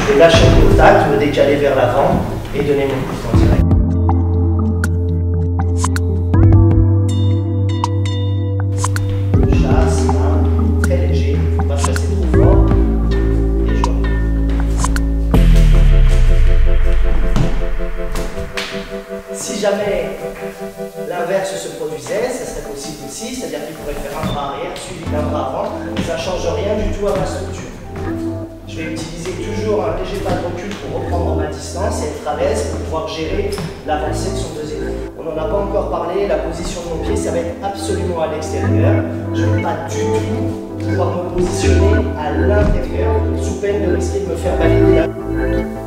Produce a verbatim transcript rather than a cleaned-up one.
je vais lâcher le contact, me décaler vers l'avant et donner mon coup de poing direct. Je chasse, là, très léger, il ne faut pas chasser trop fort. Et je vois. Si jamais l'inverse se produisait, ça serait possible aussi, c'est-à-dire qu'il pourrait faire un bras arrière suivi d'un bras avant, ça ne change rien du tout à ma structure. Je vais utiliser toujours un léger pas de recul pour reprendre ma distance et être à l'aise pour pouvoir gérer l'avancée de son deuxième. On n'en a pas encore parlé, la position de mon pied, ça va être absolument à l'extérieur. Je ne vais pas du tout pouvoir me positionner à l'intérieur, sous peine de risquer de me faire valider la...